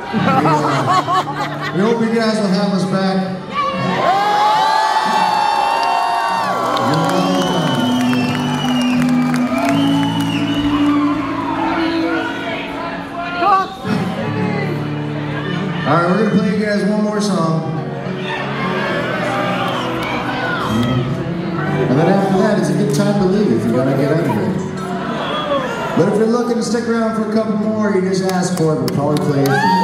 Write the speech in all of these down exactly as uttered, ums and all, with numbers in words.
We hope you guys will have us back. All right, we're going to play you guys one more song. And then after that, it's a good time to leave if you're going to get out of here. But if you're looking to stick around for a couple more, you just ask for it. We'll probably play it for you.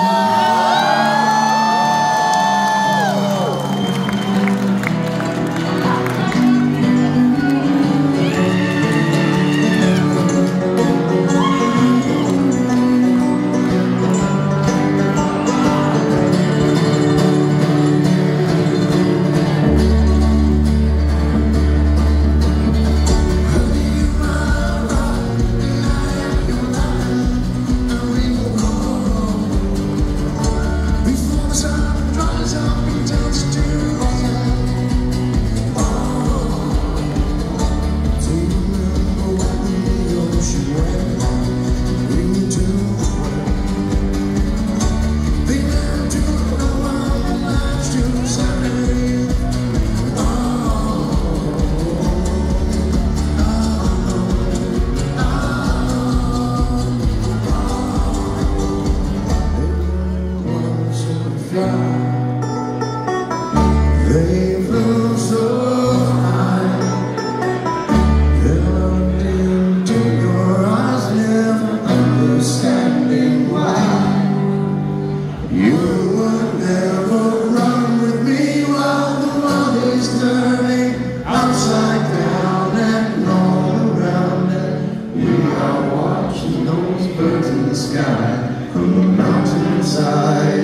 They flew so high, they looked into your eyes, never understanding why. You would never run with me while the world is turning upside down and all around, and we are watching those birds in the sky from the mountainside.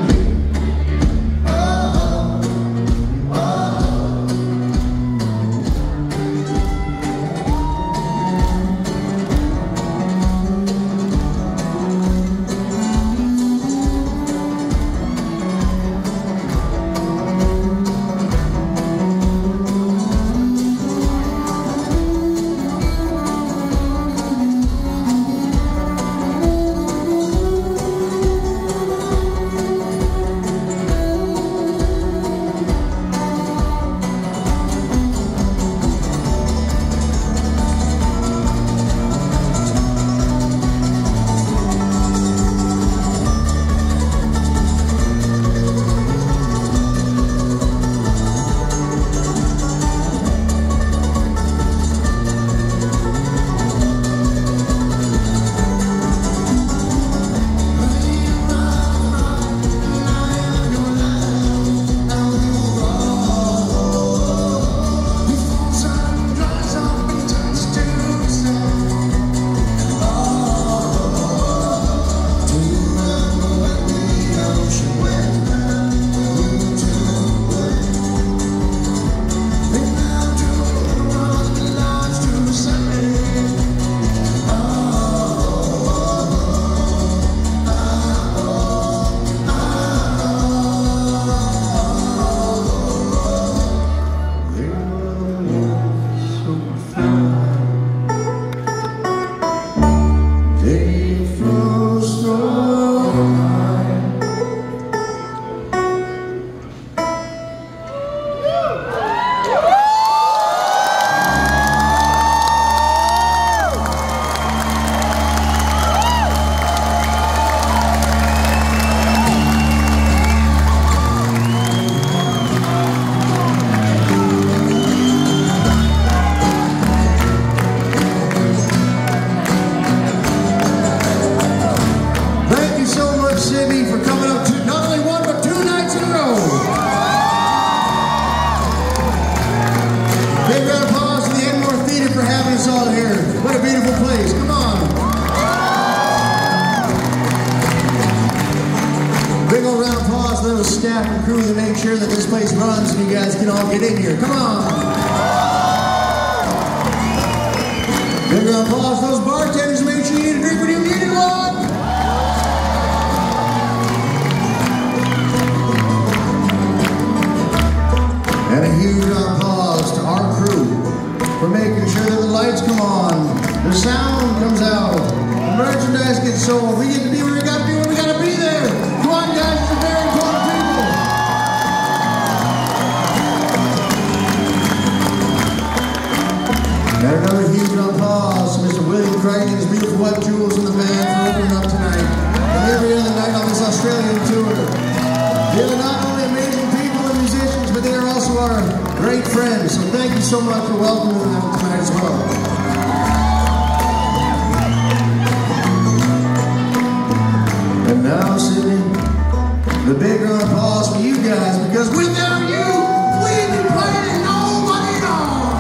What a beautiful place. Come on. Big old round of applause for those staff and crew that make sure that this place runs and you guys can all get in here. Come on. Big round of applause for those bartenders. Make sure you eat a drink when you needed one. And a huge round of applause to our crew for making sure that the lights come on, the sound comes out, the merchandise gets sold, we get to be where we gotta be when we gotta be there. Come on. so much for welcoming them tonight as well. And now, Sydney, the big round of applause for you guys, because without you, we'd be playing and nobody knows.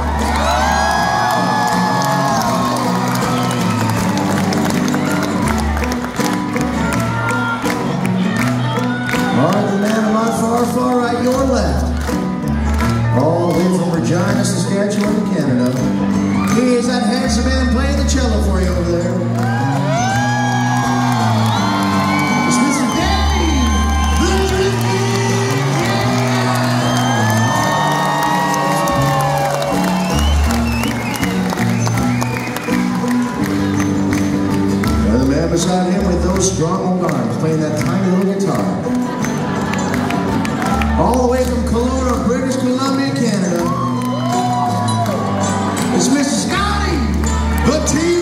All right, the man on my far, far right, your left, all the way from Regina, Saskatchewan, Canada. He is that handsome man playing the cello for you over there. It's Mister Dave, the Tricky. And the man beside him with those strong old arms playing that tiny little guitar. All the way from Kelowna, British Columbia, Canada. It's Mister Scotty, the T.